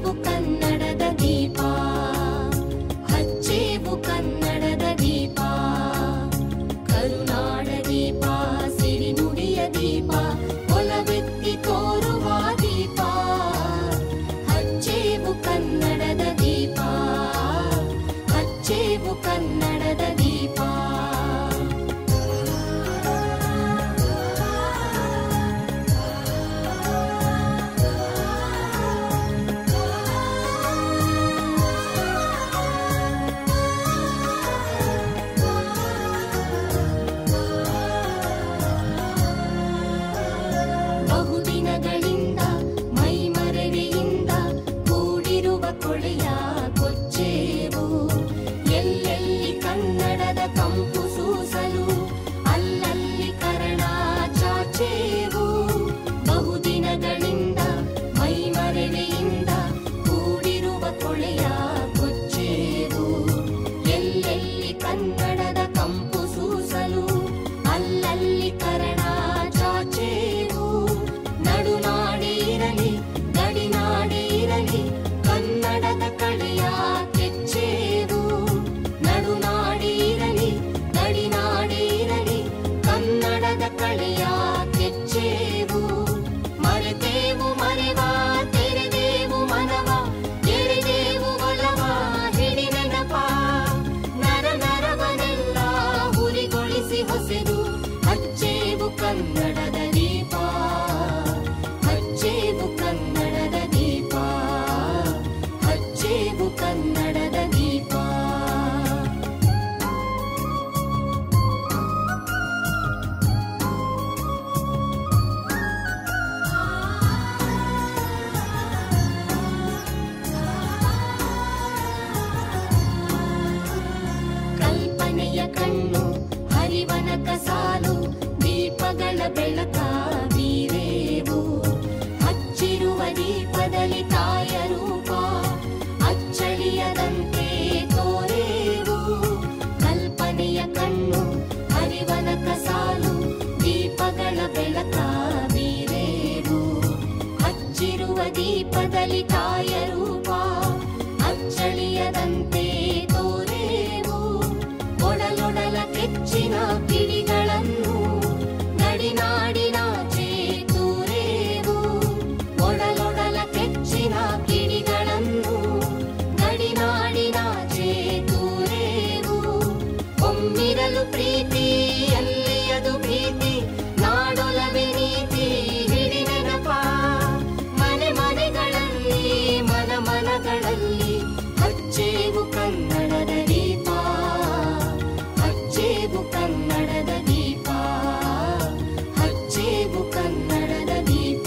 ಹಚ್ಚೇವು ಕನ್ನಡದ ದೀಪ, ಹಚ್ಚೇವು ಕನ್ನಡದ ದೀಪ, ಕರುನಾಡ ದೀಪ, ಸಿರಿನುಡಿಯ ದೀಪ, ಒಲವೆತ್ತಿ ತೋರುವ ದೀಪ, ಹಚ್ಚೇವು ಕನ್ನಡದ ದೀಪ, ಹಚ್ಚೇವು ಕನ್ನಡದ ದೀಪ. ಬಹುದಿನಗಳಿಂದ ಮೈಮರೆಯಿಂದ ಕೂಡಿರುವ ಕೊಳೆಯ ಕೊಚ್ಚೇವು, ಎಲ್ಲೆಲ್ಲಿ ಕನ್ನಡದ ಕಂಪು ಸೂಸಲು ಅಲ್ಲಲ್ಲಿ ಕರ್ಣ ಚಾಚೇವು. ಬಹುದಿನಗಳಿಂದ ಮೈಮರೆಯಿಂದ ಕೂಡಿರುವ ಕೊಳೆಯ ಕೊಚ್ಚೇವು, ಎಲ್ಲೆಲ್ಲಿ ಕನ್ನಡದ ಕಂಪು ಸೂಸಲು ಅಲ್ಲಲ್ಲಿ ಕರ್ಣ ಚಾಚೇವು. ನಡುನಾಡಿ ಇರಲಿ ಗಡಿನಾಡಿ ಇರಲಿ ಕನ್ನಡದ ಕಳೆಯ ಕೆಚ್ಚೇವು, ನಡುನಾಡಿ ಇರಲಿ ಗಡಿನಾಡಿ ಇರಲಿ ಕನ್ನಡದ ಕಳೆಯ ಕೆಚ್ಚೇವು. ಮರೆತೇವು ಮರೆವ ತೆರೆದೇವು ಮನವ, ಎರೆದೇವು ಒಲವ ಹಿಡಿ ನೆನಪ, ನರ ನರವನೆಲ್ಲ ಹುರಿಗೊಳಿಸಿ ಹೊಸೆದು ಹಚ್ಚೇವು ಕನ್ನಡದ ದೀಪ, ಹಚ್ಚೇವು ಕನ್ನಡದ ದೀಪ, ಹಚ್ಚೇವು ಕನ್ನಡದ ದೀಪ. ಕಲ್ಪನೆಯ ಕಣ್ಣು ಹರಿವನಕ ಸಾಲು, ದೀಪಗಳ ಬೆಳಕ ಬೀರೇವು, ಹಚ್ಚಿರುವ ದೀಪದಲ್ಲಿ ತಾಯ ರೂಪ ಅಚ್ಚಳಿಯದಂತೆ ತೋರೇವು. ಕಲ್ಪನೆಯ ಕಣ್ಣು ಹರಿವನಕ ಸಾಲು, ದೀಪಗಳ ಬೆಳಕ ಬೀರೇವು, ಹಚ್ಚಿರುವ ದೀಪದಲ್ಲಿ ತಾಯ ರೂಪ ಅಚ್ಚಳಿಯದಂತೆ ತೋರೇವು. ಒಡಲೊಡಲ ಕೆಚ್ಚಿನ ಕಿಡಿಗಳನ್ನು ಗಡಿನಾಡಿನಾಚೆ ತೂರೇವು, ಒಡಲೊಡಲ ಕೆಚ್ಚಿನ ಕಿಡಿಗಳನ್ನು ಗಡಿನಾಡಿನಾಚೆ ತೂರೇವು. ಒಮ್ಮಿರಲು ಪ್ರೀತಿ ಎಲ್ಲಿಯದು ಭೀತಿ, ನಾಡೊಲವೆ ನೀತಿ ಹಿಡಿ ನೆನಪ, ಮನೆ ಮನೆಗಳಲ್ಲಿ ಮನ ಮನಗಳಲ್ಲಿ ಹಚ್ಚೇವು ಕನ್ನಡದ ದೀಪ, ಹಚ್ಚೇವು ಕನ್ನಡದ ದೀಪ, ಹಚ್ಚೇವು ಕನ್ನಡದ ದೀಪ.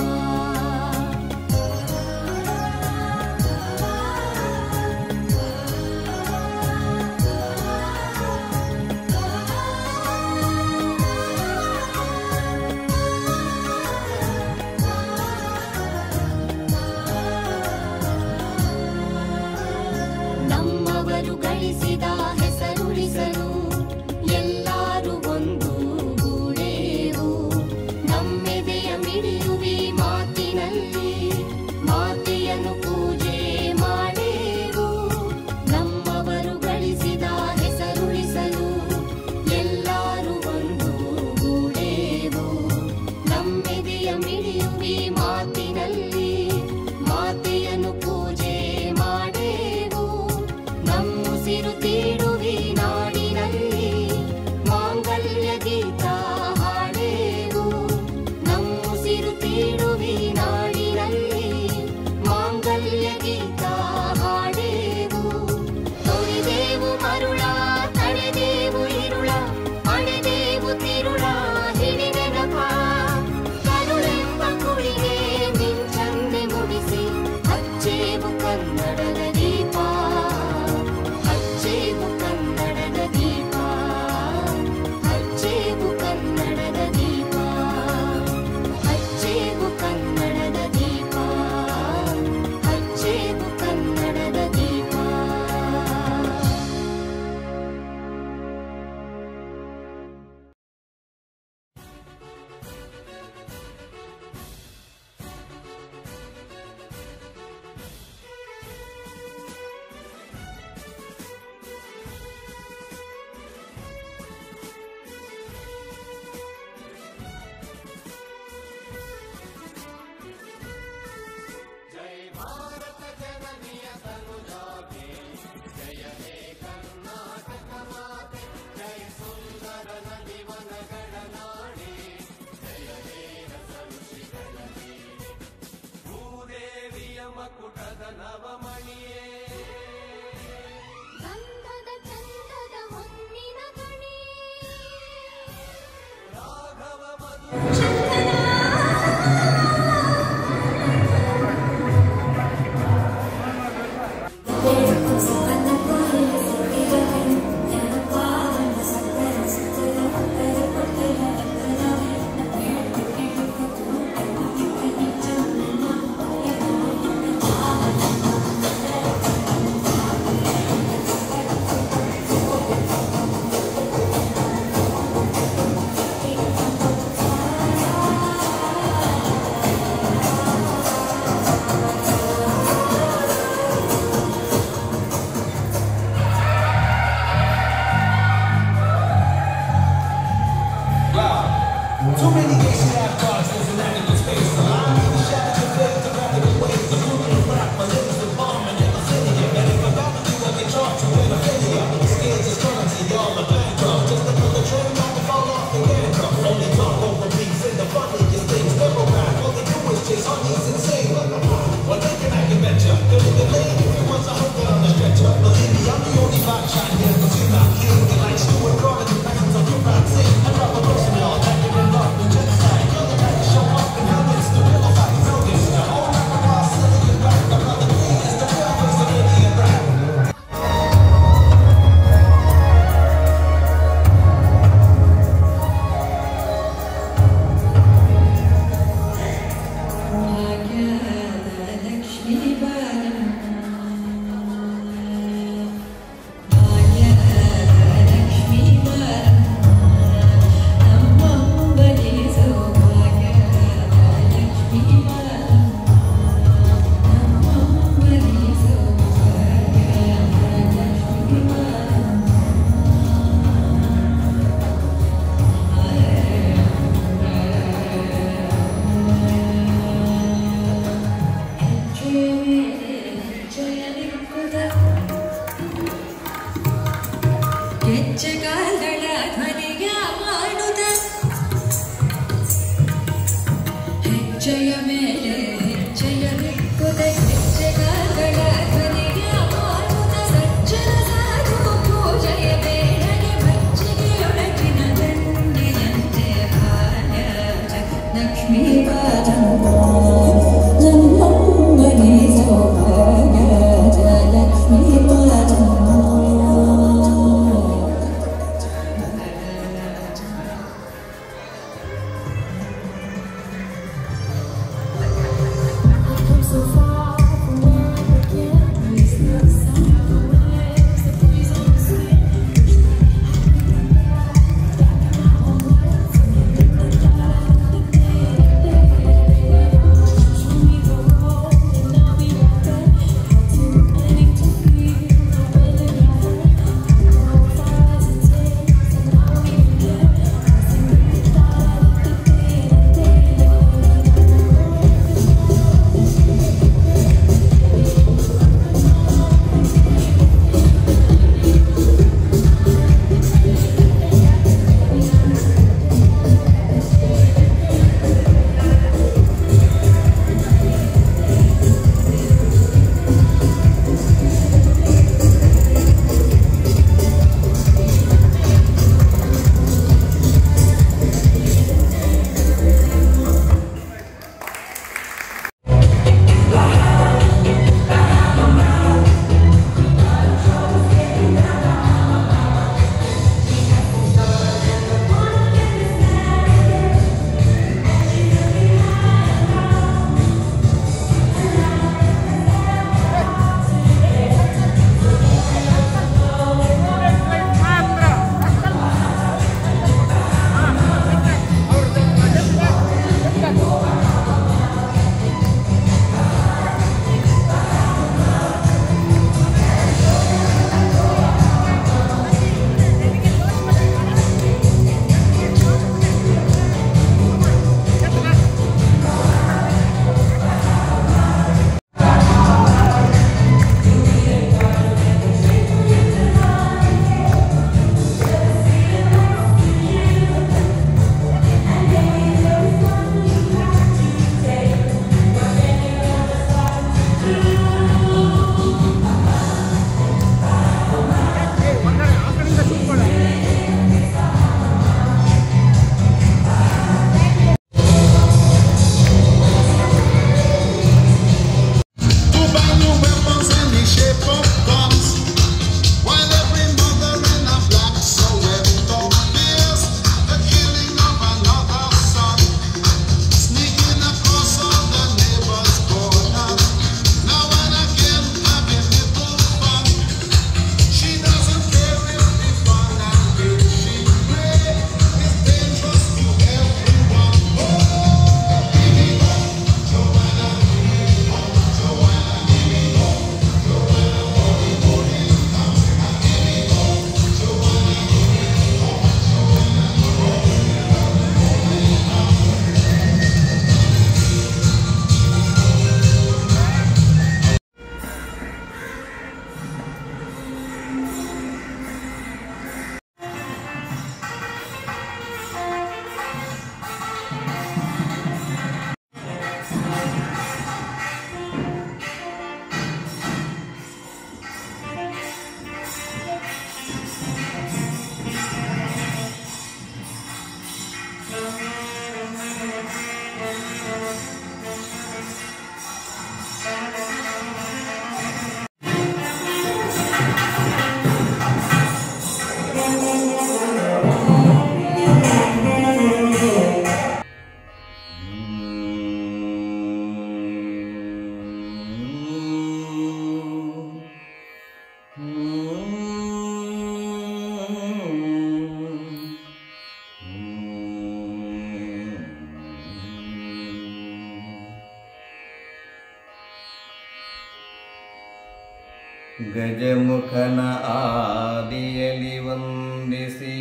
ಗಜಮುಖನ ಆದಿಯಲಿ ವಂದಿಸಿ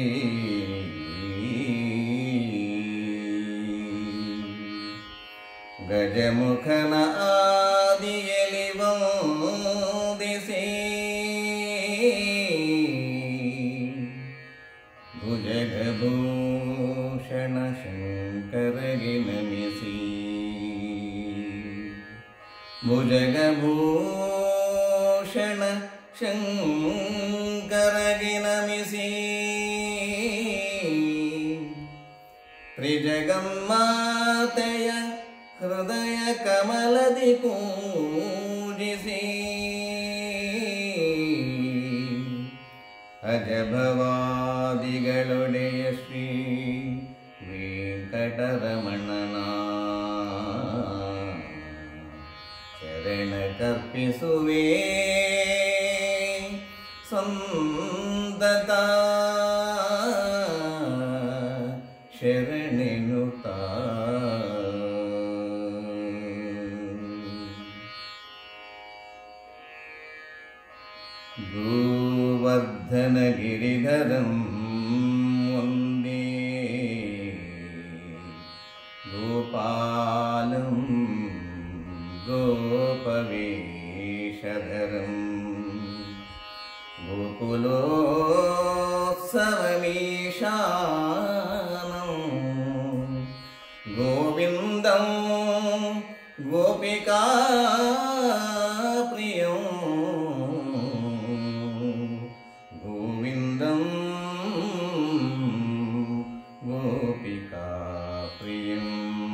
ಗಜಮುಖನ ಆದಿಯಲಿ ವಂದಿಸಿ ಭುಜಗಭೂಷಣ ಶಂಕರಗೆ ನಮಿಸಿ ಭುಜಗಭೂಷಣ ಶಂಕರಗೆ ನಮಿಸಿ ತ್ರಿಜಗಮ್ಮಾತೆಯ ಹೃದಯ ಕಮಲದಿ ಪೂಜಿಸಿ ಅಜಭವಾದಿಗಳೊಡೆಯ ಶ್ರೀ ವೆಂಕಟರಮಣನ ಶರಣ ಕರ್ಪಿಸುವೆ ಸಂತತ ಶರಣೆನುತ ಗೋವರ್ಧನ ಗಿರಿಧರಂ ವಂದೇ ಗೋಪಾಲಂ ಗೋಪವೇಷಧರಂ ಗೋಕುಲೋತ್ಸವಮೀಶಾನಂ ಗೋವಿಂದಂ ಗೋಪಿಕಾ ಪ್ರಿಯಂ ಗೋವಿಂದಂ ಗೋಪಿಕಾ ಪ್ರಿಯಂ.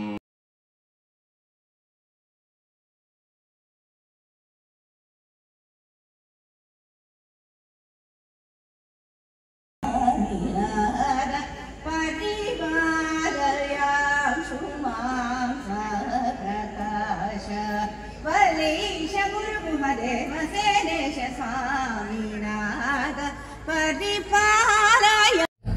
गुरुदेव सेनेश स्वामीनाथ परिपालय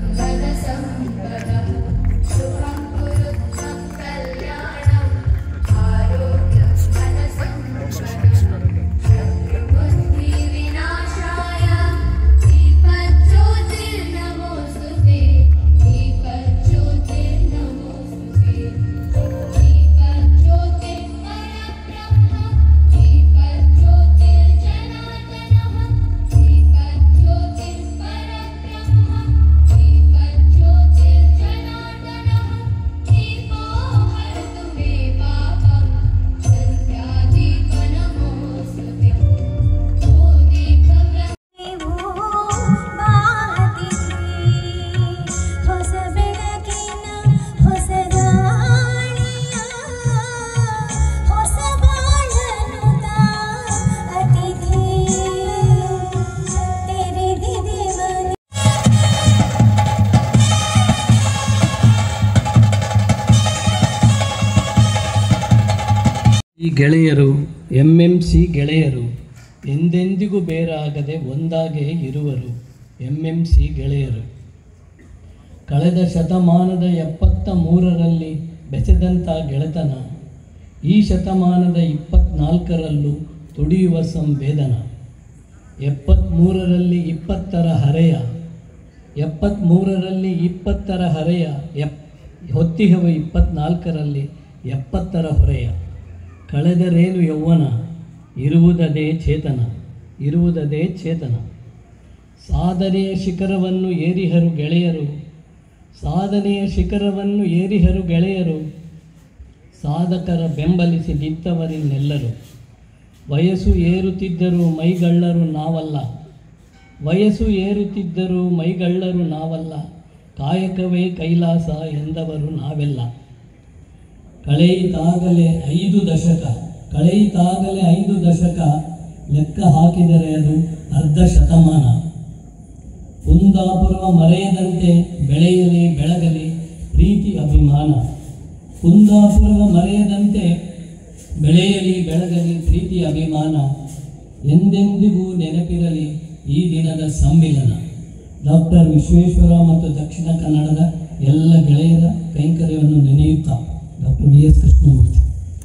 ಈ ಗೆಳೆಯರು MMC ಗೆಳೆಯರು ಎಂದೆಂದಿಗೂ ಬೇರಾಗದೆ ಒಂದಾಗೇ ಇರುವರು. MMC ಗೆಳೆಯರು ಕಳೆದ ಶತಮಾನದ 73ರಲ್ಲಿ ಬೆಸೆದಂಥ ಗೆಳೆತನ ಈ ಶತಮಾನದ 24ರಲ್ಲೂ ತುಡಿಯುವ ಸಂವೇದನ. 73ರಲ್ಲಿ 20ರ ಹರೆಯ 73ರಲ್ಲಿ 20ರ ಹರೆಯ ಹೊತ್ತಿಹವ 24ರಲ್ಲಿ 70ರ ಹೊರೆಯ. ಕಳೆದರೇನು ಯೌವನ ಇರುವುದದೇ ಚೇತನ ಇರುವುದದೇ ಚೇತನ. ಸಾಧನೆಯ ಶಿಖರವನ್ನು ಏರಿಹರು ಗೆಳೆಯರು ಸಾಧನೆಯ ಶಿಖರವನ್ನು ಏರಿಹರು ಗೆಳೆಯರು. ಸಾಧಕರ ಬೆಂಬಲಿಸಿ ನಿಂತವರಿನ್ನೆಲ್ಲರು. ವಯಸ್ಸು ಏರುತ್ತಿದ್ದರೂ ಮೈಗಳ್ಳರು ನಾವಲ್ಲ ವಯಸ್ಸು ಏರುತ್ತಿದ್ದರೂ ಮೈಗಳ್ಳರು ನಾವಲ್ಲ. ಕಾಯಕವೇ ಕೈಲಾಸ ಎಂದವರು ನಾವೆಲ್ಲ. ಕಳೆಯಿತಾಗಲೇ 5 ದಶಕ ಲೆಕ್ಕ ಹಾಕಿದರೆ ಅದು ಅರ್ಧ ಶತಮಾನ. ಕುಂದಾಪುರ ಮರೆಯದಂತೆ ಬೆಳೆಯಲಿ ಬೆಳಗಲಿ ಪ್ರೀತಿ ಅಭಿಮಾನ. ಕುಂದಾಪುರ ಮರೆಯದಂತೆ ಬೆಳೆಯಲಿ ಬೆಳಗಲಿ ಪ್ರೀತಿ ಅಭಿಮಾನ. ಎಂದೆಂದಿಗೂ ನೆನಪಿರಲಿ ಈ ದಿನದ ಸಮ್ಮಿಲನ. ಡಾಕ್ಟರ್ ವಿಶ್ವೇಶ್ವರ ಮತ್ತು ದಕ್ಷಿಣ ಕನ್ನಡದ ಎಲ್ಲ ಗೆಳೆಯರ ಕೈಂಕರ್ಯವನ್ನು ನೆನೆಯುತ್ತಾ doctor V S. Krishnamurthy.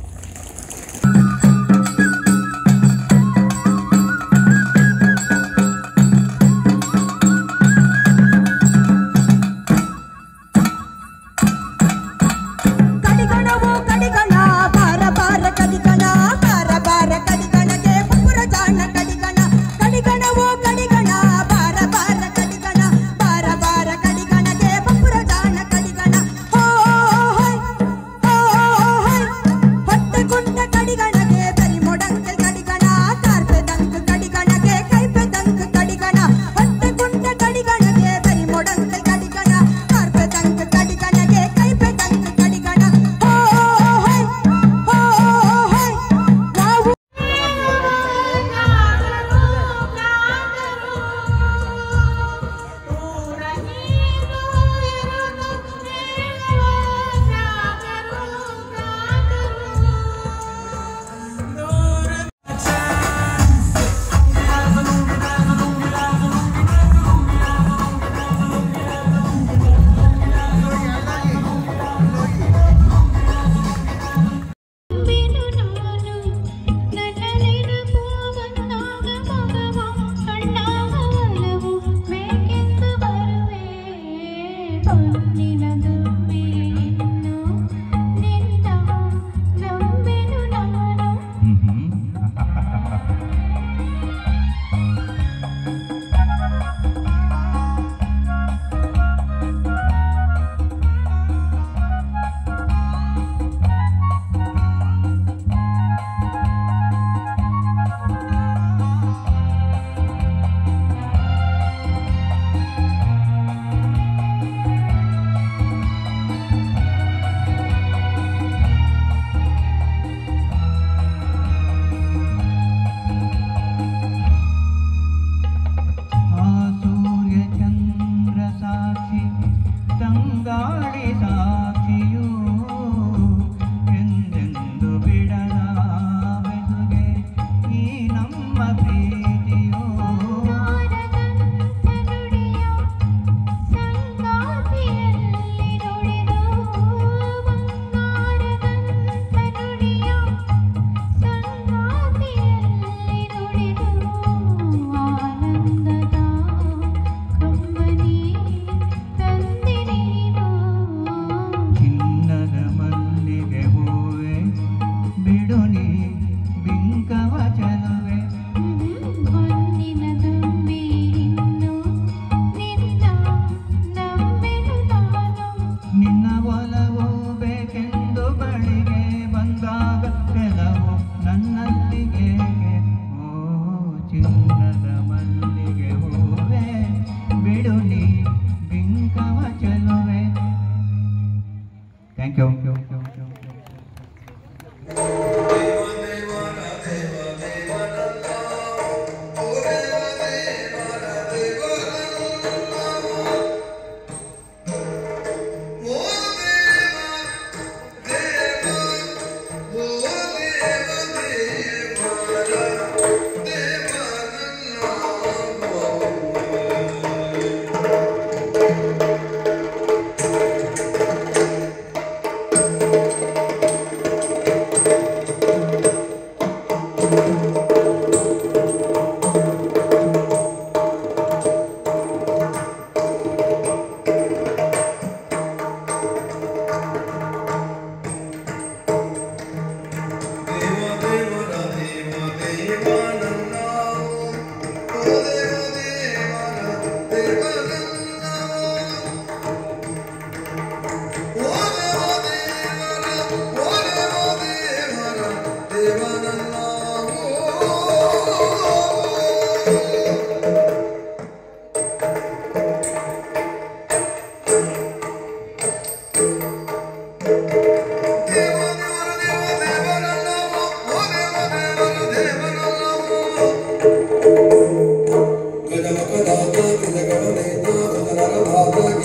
Thank you.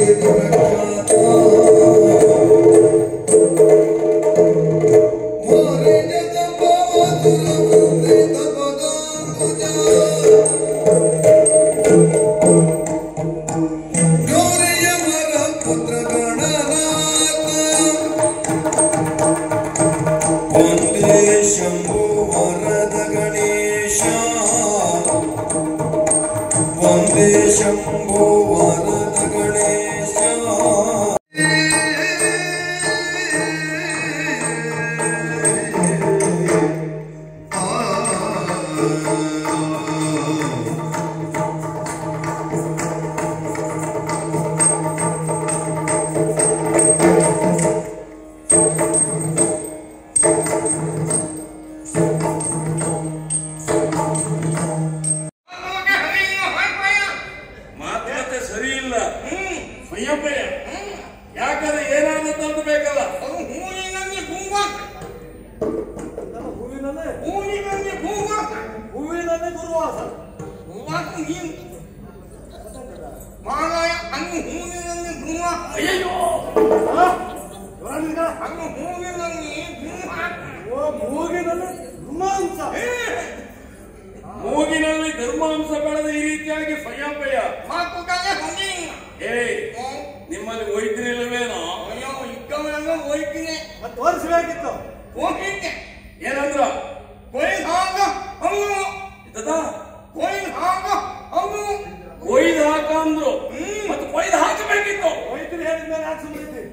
Shambho वरद गणेश ಯಾಕಂದ್ರೆ ಏನಾದ್ರೂ ತಂದು ಬೇಕಲ್ಲ. ಹೂವಿನಲ್ಲಿ ದುರ್ವಾಸ ಅಯ್ಯೋ ಮೂಗಿನಲ್ಲಿ ಧರ್ಮಾಂಶ ಬೆಳೆದ ಈ ರೀತಿಯಾಗಿ ಫಯ್ಯಪ್ಪಯ್ಯ ನಿಮ್ಮಲ್ಲಿ ವೈದ್ಯರಿಲ್ಲವೇನೋ? ತೋರಿಸಬೇಕಿತ್ತು. ಏನಂದ್ರ ಕೊಯ್ದು ಹಾಕ ಅಂದ್ರು, ಮತ್ತೆ ಕೊಯ್ದು ಹಾಕಬೇಕಿತ್ತು. ವೈದ್ಯರು ಹೇಳಿದ ಮೇಲೆ ಯಾಕೆ ಸುಮ್ಮನೆ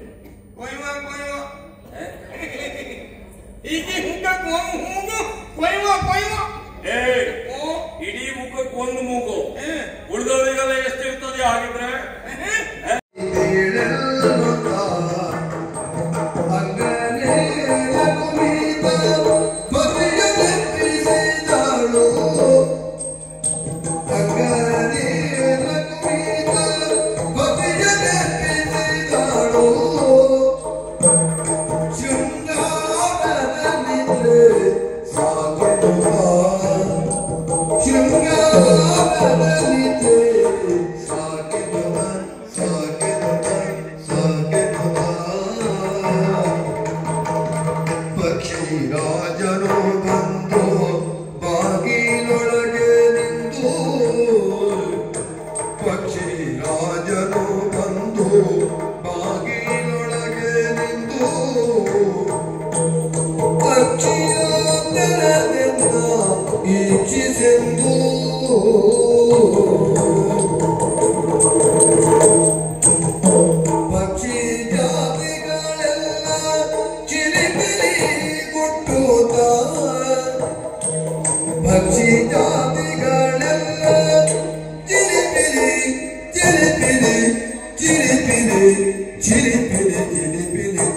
ಇಡೀ ಮುಖಕ್ಕೆ ಒಂದು ಮೂಗು, ಉಳಿದವರಿಗೆಲ್ಲ ಎಷ್ಟು ಇರ್ತದೆ ಹಾಗಿದ್ರೆ? ರಾಜನು ಬಂದು ಬಾಗಿಲೊಳಗೆ ನಿಂತು, ಪಕ್ಷಿ ರಾಜನು ಬಂದು ಬಾಗಿಲೊಳಗೆ ನಿಂತು, ಪಕ್ಷಿಯ ತೆರೆದೆನ್ನ ಈಕ್ಷಿಸೆಂದು ಪಕ್ಷಿ ಜಾತಿಗಳೆಲ್ಲ ಚಿಲಿಪಿಲಿ ಗುಟ್ಟುತ್ತ, ಪಕ್ಷಿ ಜಾತಿಗಳೆಲ್ಲ ಚಿಲಿಪಿಲಿ ಚಿಲಿಪಿಲಿ ಚಿಲಿಪಿಲಿ ಚಿಲಿಪಿಲಿ ಚಿಲಿಪಿಲಿ